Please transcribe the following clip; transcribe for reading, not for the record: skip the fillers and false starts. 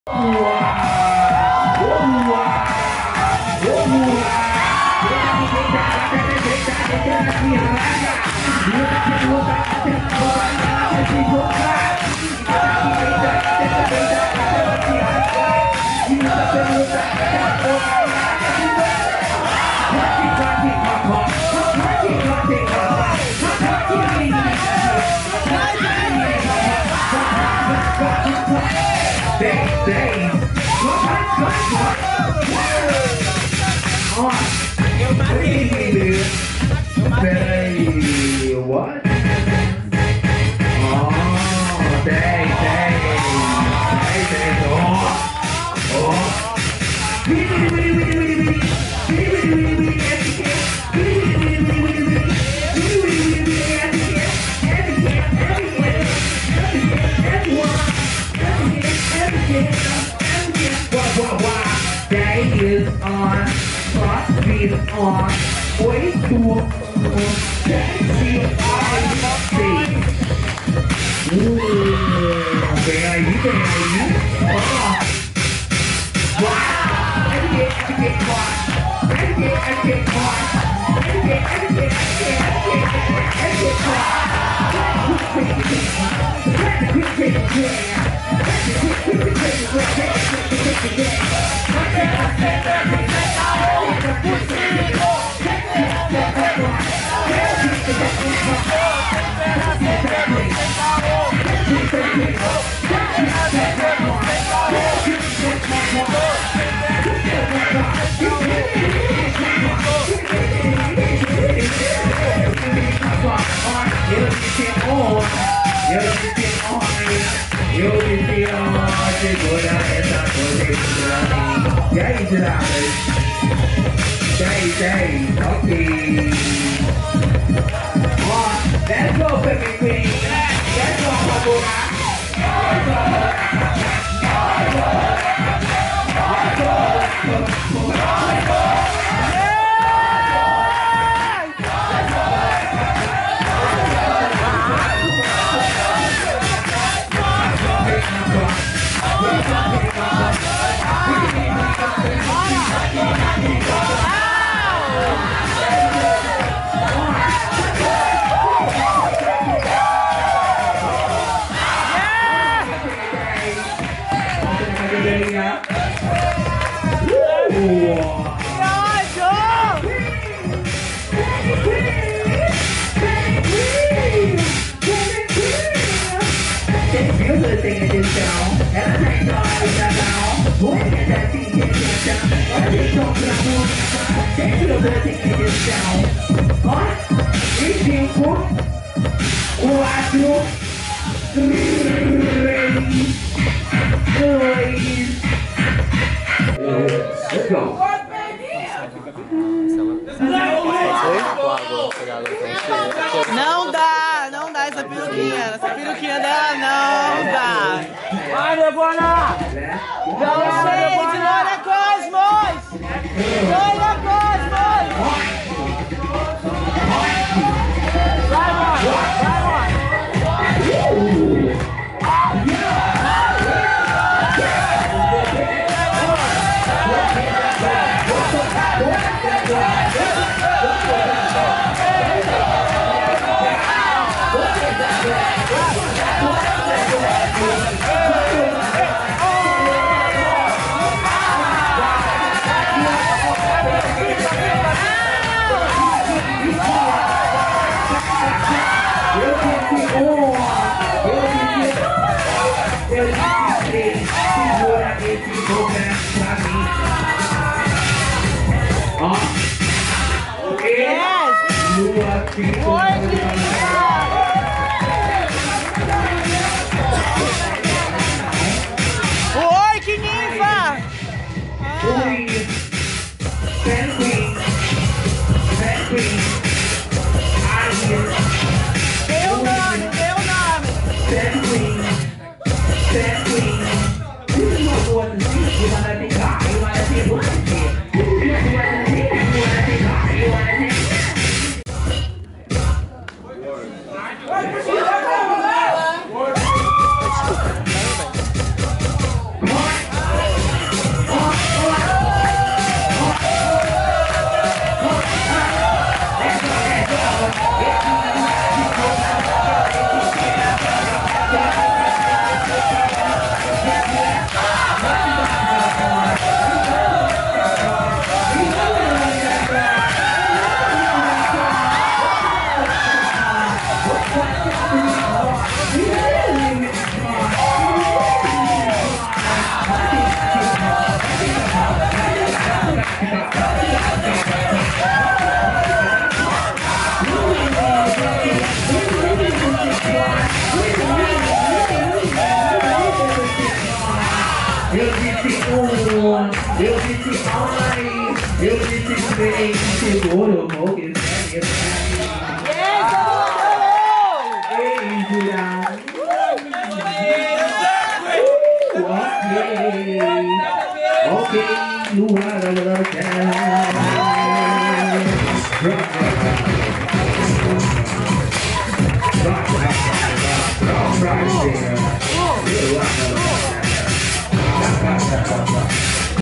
Peraí, what? Oh, tem, is on, crossfit on, way to sexy vem aí, eu disse segura essa coisa pra mim. E aí, Jurades? 10, ok. Ó, let's go, baby queen. Let's go, Fabura. Tem edição, ela tem dó e tem edição, olha edição pra música, tem edição, ó, e 5, 4, 3, 2, let's go. Não dá essa peruquinha dela não dá. Vai, Devona! Gente, Loura Cosmos! Loura Cosmos! Vai, mano! Vai, mano! Oi, que ninfa! Deu o nome! eu disse ai, eu disse três, seguro, eu vou que segue ei, jurado. Ok, you are a little